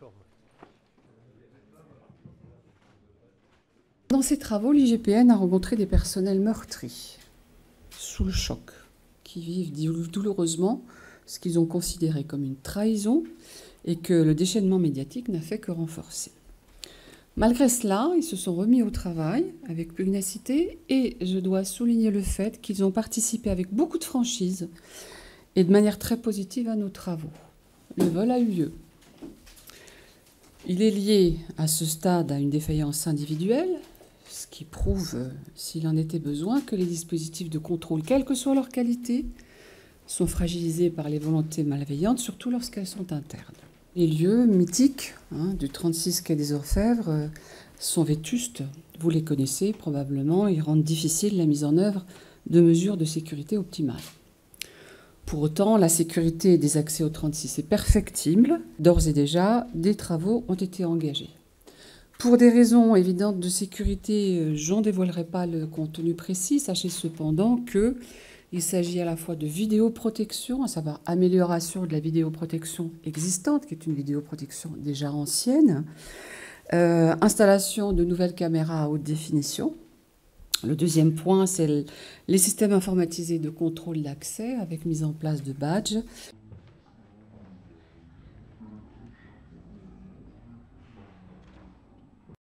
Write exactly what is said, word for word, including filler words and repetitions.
Dans ces travaux, l'I G P N a rencontré des personnels meurtris, sous le choc, qui vivent douloureusement ce qu'ils ont considéré comme une trahison et que le déchaînement médiatique n'a fait que renforcer. Malgré cela, ils se sont remis au travail avec pugnacité et je dois souligner le fait qu'ils ont participé avec beaucoup de franchise et de manière très positive à nos travaux. Le vol a eu lieu. Il est lié à ce stade à une défaillance individuelle, ce qui prouve, s'il en était besoin, que les dispositifs de contrôle, quelle que soit leur qualité, sont fragilisés par les volontés malveillantes, surtout lorsqu'elles sont internes. Les lieux mythiques hein, du trente-six quai des Orfèvres euh, sont vétustes. Vous les connaissez probablement. Ils rendent difficile la mise en œuvre de mesures de sécurité optimales. Pour autant, la sécurité des accès au trente-six est perfectible. D'ores et déjà, des travaux ont été engagés. Pour des raisons évidentes de sécurité, je n'en dévoilerai pas le contenu précis. Sachez cependant que il s'agit à la fois de vidéoprotection, à savoir amélioration de la vidéoprotection existante, qui est une vidéoprotection déjà ancienne, euh, installation de nouvelles caméras à haute définition. Le deuxième point, c'est le, les systèmes informatisés de contrôle d'accès avec mise en place de badges.